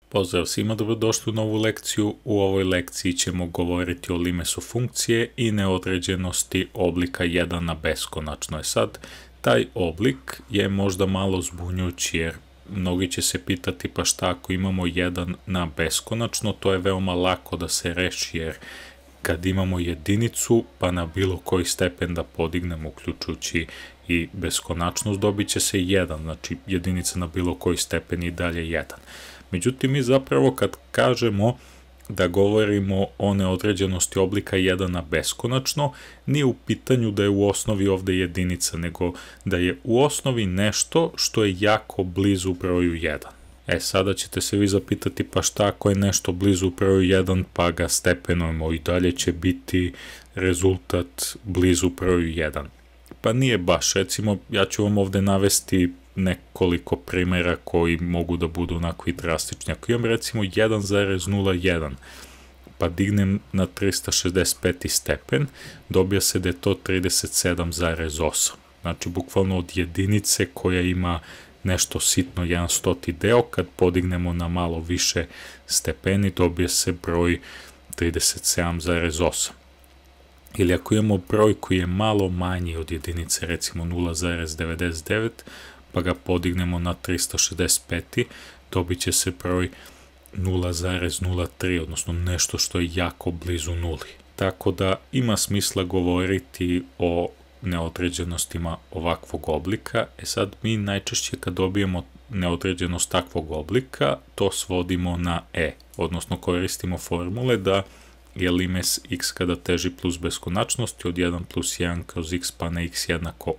Pozdrav svima, dobrodošli u novu lekciju. U ovoj lekciji ćemo govoriti o limesu funkcije i neodređenosti oblika 1 na beskonačno. Sad, taj oblik je možda malo zbunjujući jer mnogi će se pitati pa šta ako imamo 1 na beskonačno, to je veoma lako da se reši jer kad imamo jedinicu pa na bilo koji stepen da podignemo uključujući i beskonačnost dobit će se 1, znači jedinica na bilo koji stepen i dalje 1. Međutim, mi zapravo kad kažemo da govorimo o neodređenosti oblika 1 na beskonačno, nije u pitanju da je u osnovi ovde jedinica, nego da je u osnovi nešto što je jako blizu broju 1. Sada ćete se vi zapitati pa šta ako je nešto blizu broju 1 pa ga stepenujemo i dalje će biti rezultat blizu broju 1. Pa nije baš, recimo ja ću vam ovde navesti nekoliko primjera koji mogu da budu onako i drastični. Ako imam recimo 1,01 pa dignem na 365. stepen, dobija se da je to 37,8. Znači bukvalno od jedinice koja ima nešto sitno 1/100 deo, kad podignemo na malo više stepeni dobije se broj 37,8. Ili ako imamo broj koji je malo manji od jedinice, recimo 0,99, pa ga podignemo na 365, dobit će se broj 0,03, odnosno nešto što je jako blizu nuli. Tako da ima smisla govoriti o neodređenostima ovakvog oblika. Sad mi najčešće kad dobijemo neodređenost takvog oblika, to svodimo na odnosno koristimo formule da je limes x kada teži plus beskonačnosti od 1 plus 1 kroz x pa na x jednako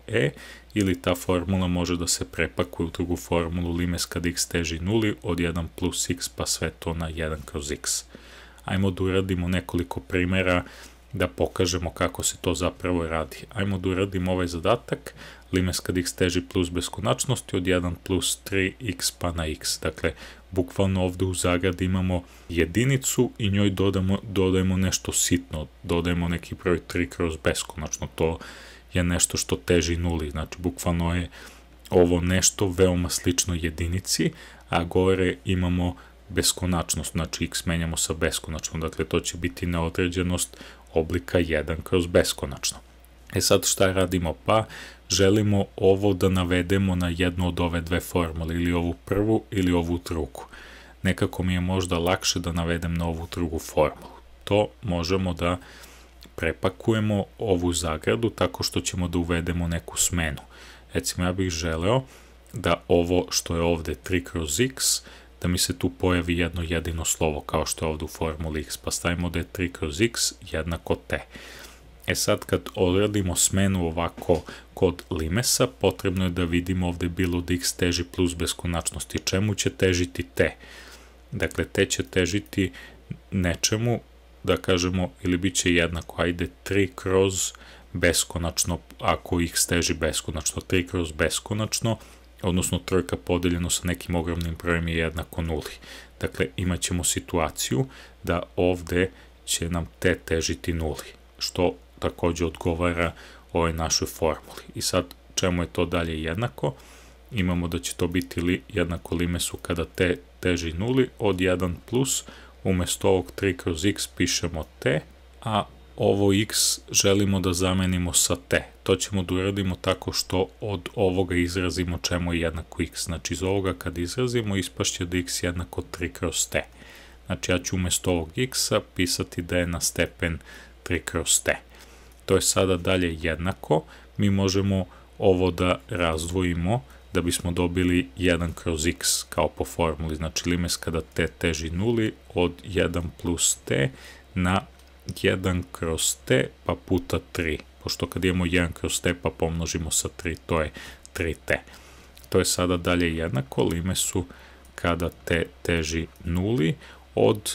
ili ta formula može da se prepakuje u drugu formulu limes kada x teži nuli od 1 plus x pa sve to na 1 kroz x. Ajmo da uradimo nekoliko primjera da pokažemo kako se to zapravo radi. Ajmo da uradimo ovaj zadatak, limes kada x teži plus beskonačnosti od 1 plus 3x pa na x. Dakle, bukvalno ovde u zagradi imamo jedinicu i njoj dodajemo nešto sitno, dodajemo neki broj 3 kroz beskonačno, to je nešto što teži nuli, znači bukvalno je ovo nešto veoma slično jedinici, a gore imamo beskonačnost, znači x menjamo sa beskonačnom, dakle to će biti neodređenost oblika 1 kroz beskonačno. Sad šta radimo? Pa želimo ovo da navedemo na jednu od ove dve formule, ili ovu prvu ili ovu drugu. Nekako mi je možda lakše da navedem na ovu drugu formulu. To možemo da prepakujemo ovu zagradu tako što ćemo da uvedemo neku smenu. Recimo ja bih želeo da ovo što je ovde 3 kroz x, da mi se tu pojavi jedno jedino slovo kao što je ovde u formuli x, pa stavimo da je 3 kroz x jednako t. Sad kad odradimo smenu ovako kod limesa, potrebno je da vidimo ovde bilo da x teži plus beskonačnosti. Čemu će težiti t? Dakle, t će težiti nečemu, da kažemo, ili bit će jednako, ajde 3 kroz beskonačno, ako x teži beskonačno, 3 kroz beskonačno, odnosno trojka podeljeno sa nekim ogromnim brojem je jednako nuli. Dakle, imat ćemo situaciju da ovde će nam t težiti nuli, što takođe odgovara ovoj našoj formuli. I sad, čemu je to dalje jednako? Imamo da će to biti jednako limesu kada t teži nuli od 1 plus, umesto ovog 3 kroz x pišemo t, a ovo x želimo da zamenimo sa t. To ćemo da uradimo tako što od ovoga izrazimo čemu je jednako x. Znači iz ovoga kad izrazimo ispašće da x jednako 3 kroz t. Znači ja ću umesto ovog x-a pisati da je na stepen 3 kroz t. To je sada dalje jednako. Mi možemo ovo da razdvojimo da bismo dobili 1 kroz x kao po formuli. Znači limes kada t teži nuli od 1 plus t na 1 kroz t pa puta 3. Pošto kad imamo 1 kroz t pa pomnožimo sa 3, to je 3t. To je sada dalje jednako limesu kada t teži nuli od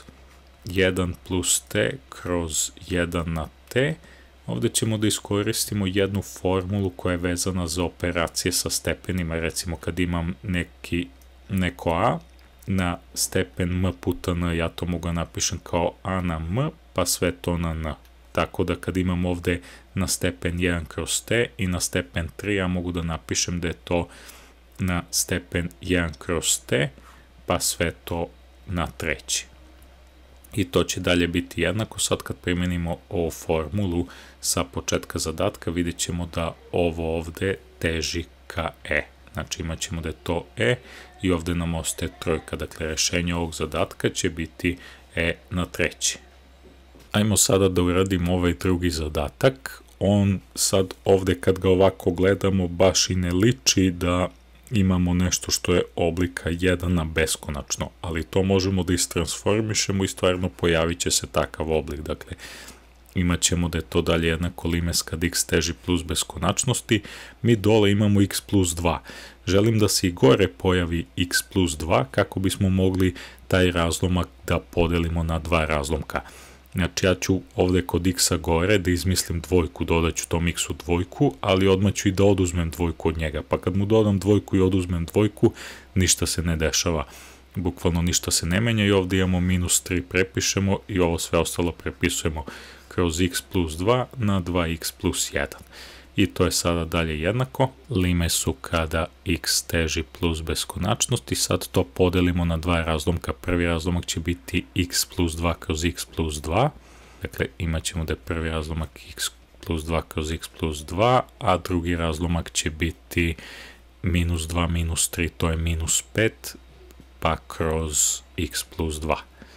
1 plus t kroz 1 na t. Ovde ćemo da iskoristimo jednu formulu koja je vezana za operacije sa stepenima. Recimo kad imam neko a na stepen m puta n, ja to mogu napišem kao a na m, pa sve to na n. Tako da kad imam ovde na stepen 1 kroz t i na stepen 3, ja mogu da napišem da je to na stepen 1 kroz t, pa sve to na treći. I to će dalje biti jednako. Sad kad primjenimo ovu formulu sa početka zadatka, vidjet ćemo da ovo ovde teži ka e. Znači imat ćemo da je to e i ovde nam ostaje trojka. Dakle, rešenje ovog zadatka će biti e na treći. Ajmo sada da uradimo ovaj drugi zadatak. On sad ovde kad ga ovako gledamo baš i ne liči da imamo nešto što je oblika 1 na beskonačno, ali to možemo da istransformišemo i stvarno pojavit će se takav oblik. Dakle, imat ćemo da je to dalje jednako limes kad x teži plus beskonačnosti, mi dole imamo x plus 2. Želim da se i gore pojavi x plus 2 kako bismo mogli taj razlomak da podelimo na dva razlomka. Znači ja ću ovde kod x-a gore da izmislim dvojku, dodat ću tom x-u dvojku, ali odmah ću i da oduzmem dvojku od njega. Pa kad mu dodam dvojku i oduzmem dvojku, ništa se ne dešava. Bukvalno ništa se ne menja i ovde imamo minus 3 prepišemo i ovo sve ostalo prepisujemo kroz x plus 2 na 2x plus 1. I to je sada dalje jednako limesu kada x teži plus beskonačnosti. Sad to podelimo na dva razlomka. Prvi razlomak će biti x plus 2 kroz x plus 2. Dakle, imat ćemo da je prvi razlomak x plus 2 kroz x plus 2, a drugi razlomak će biti minus 2 minus 3, to je minus 5, pa kroz x plus 2.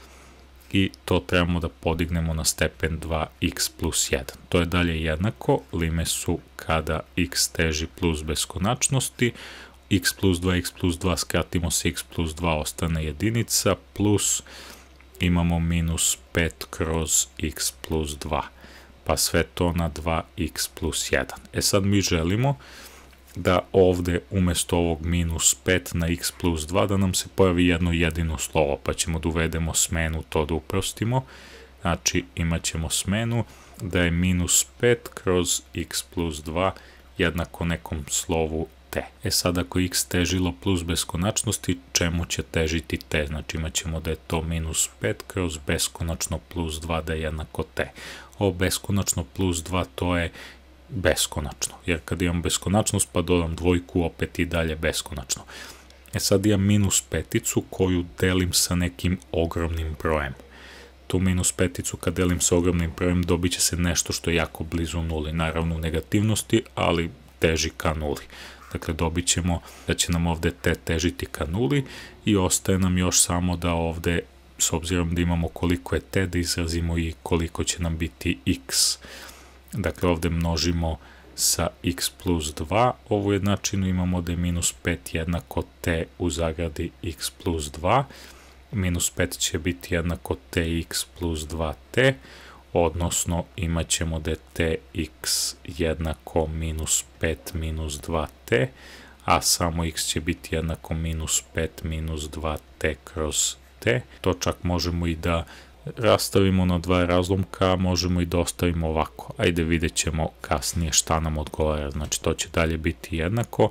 I to trebamo da podignemo na stepen 2x plus 1. To je dalje jednako limesu kada x teži plus beskonačnosti, x plus 2, x plus 2 skratimo se, x plus 2 ostane jedinica, plus imamo minus 5 kroz x plus 2, pa sve to na 2x plus 1. E sad mi želimo da ovde umesto ovog minus 5 na x plus 2 da nam se pojavi jedno jedino slovo, pa ćemo da uvedemo smenu, to da uprostimo. Znači imat ćemo smenu da je minus 5 kroz x plus 2 jednako nekom slovu t. E sad ako x težilo plus beskonačnosti, čemu će težiti t? Znači imat ćemo da je to minus 5 kroz beskonačno plus 2 da je jednako t. Ovo beskonačno plus 2 to je beskonačno, jer kad imam beskonačnost pa dodam dvojku, opet i dalje beskonačno. E sad imam minus peticu koju delim sa nekim ogromnim brojem. Tu minus peticu kad delim sa ogromnim brojem dobit će se nešto što je jako blizu nuli, naravno u negativnosti, ali teži ka nuli. Dakle, dobit ćemo da će nam ovde t težiti ka nuli i ostaje nam još samo da ovde, s obzirom da imamo koliko je t, da izrazimo i koliko će nam biti x. Dakle, ovde množimo sa x plus 2 ovu jednačinu, imamo da je minus 5 jednako t u zagradi x plus 2, minus 5 će biti jednako tx plus 2t, odnosno imat ćemo da je tx jednako minus 5 minus 2t, a samo x će biti jednako minus 5 minus 2t kroz t. To čak možemo i da rastavimo na dva razlomka, možemo i da ostavimo ovako. Ajde, vidjet ćemo kasnije šta nam odgovara. Znači, to će dalje biti jednako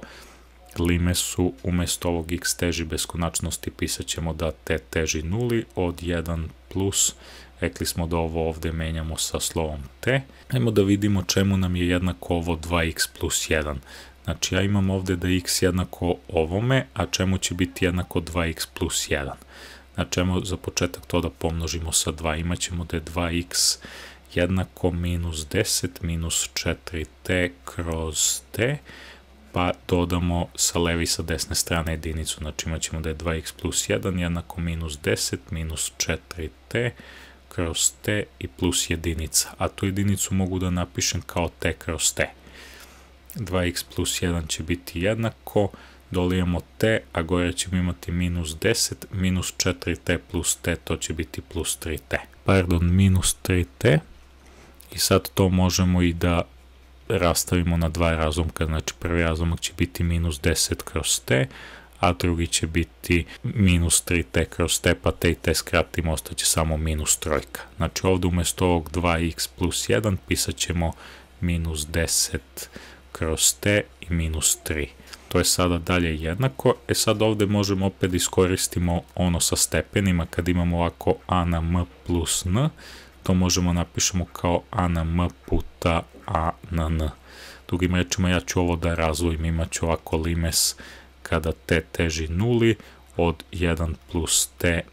limesu umesto ovog x teži beskonačnosti pisat ćemo da t teži nuli od 1 plus, rekli smo da ovo ovde menjamo sa slovom t. Ajmo da vidimo čemu nam je jednako ovo 2x plus 1. Znači, ja imam ovde da je x jednako ovome, a čemu će biti jednako 2x plus 1. Znači, ajmo za početak to da pomnožimo sa 2. Imaćemo da je 2x jednako minus 10 minus 4t kroz t, pa dodamo sa leve i sa desne strane jedinicu. Znači, imaćemo da je 2x plus 1 jednako minus 10 minus 4t kroz t i plus jedinica. A tu jedinicu mogu da napišem kao t kroz t. 2x plus 1 će biti jednako, dole imamo t, a gore ćemo imati minus 10, minus 4t plus t, to će biti plus 3t. Pardon, minus 3t. I sad to možemo i da rastavimo na dva razlomka, znači prvi razlomak će biti minus 10 kroz t, a drugi će biti minus 3t kroz t, pa t i t skratimo, ostaće samo minus trojka. Znači ovde umesto ovog 2x plus 1 pisat ćemo minus 10 kroz t i minus 3. To je sada dalje jednako. E sad ovde možemo opet da iskoristimo ono sa stepenima, kad imamo ovako a na m plus n, to možemo napišemo kao a na m puta a na n. Drugim rečima ja ću ovo da razvojim, imat ću ovako limes kada t teži nuli od 1 plus t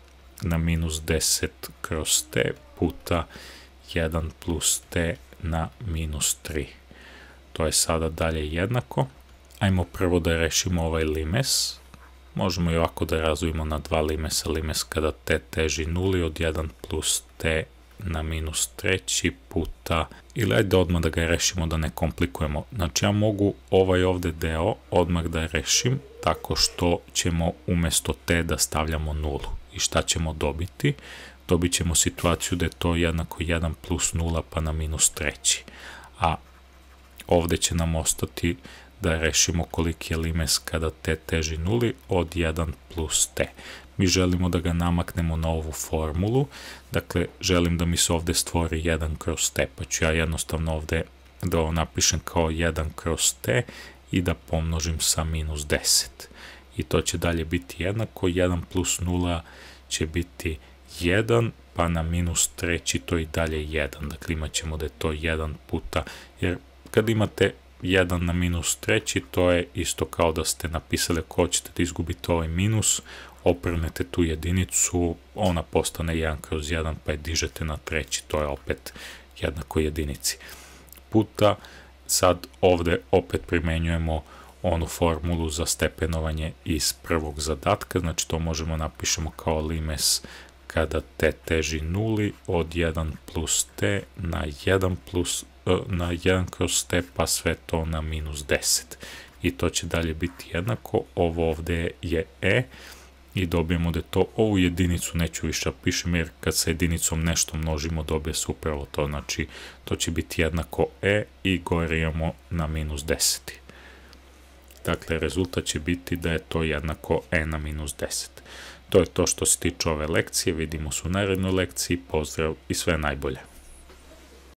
na minus 10 kroz t puta 1 plus t na minus 3. To je sada dalje jednako. Ajmo prvo da rešimo ovaj limes. Možemo i ovako da razvijemo na dva limesa. Limes kada t teži 0 od 1 plus t na minus 3 puta, ili ajde odmah da ga rešimo da ne komplikujemo. Znači ja mogu ovaj ovde deo odmah da rešim tako što ćemo umesto t da stavljamo 0. I šta ćemo dobiti? Dobit ćemo situaciju da je to jednako 1 plus 0 pa na minus 3. A ovde će nam ostati da rešimo koliki je limes kada t teži 0 od 1 plus t. Mi želimo da ga namaknemo na ovu formulu, dakle želim da mi se ovde stvori 1 kroz t, pa ću ja jednostavno ovde da ovo napišem kao 1 kroz t i da pomnožim sa minus 10. I to će dalje biti jednako, 1 plus 0 će biti 1, pa na minus 3 to i dalje 1. Dakle imat ćemo da je to 1 puta, jer kad imate 1 na minus 3, to je isto kao da ste napisali ako hoćete da izgubite ovaj minus, opremete tu jedinicu, ona postane 1 kroz 1, pa je dižete na 3, to je opet jednako jedinici. Puta, sad ovde opet primenjujemo onu formulu za stepenovanje iz prvog zadatka, znači to možemo napišemo kao limes kada t teži 0 od 1 plus t na 1 kroz t pa sve to na minus 10. I to će dalje biti jednako, ovo ovde je e, i dobijemo da je to, ovu jedinicu neću više pišem jer kad sa jedinicom nešto množimo dobije se upravo to, znači to će biti jednako e i gore imamo na minus 10. Dakle, rezultat će biti da je to jednako e na minus 10. To je to što se tiče ove lekcije, vidimo se u narednoj lekciji, pozdrav i sve najbolje.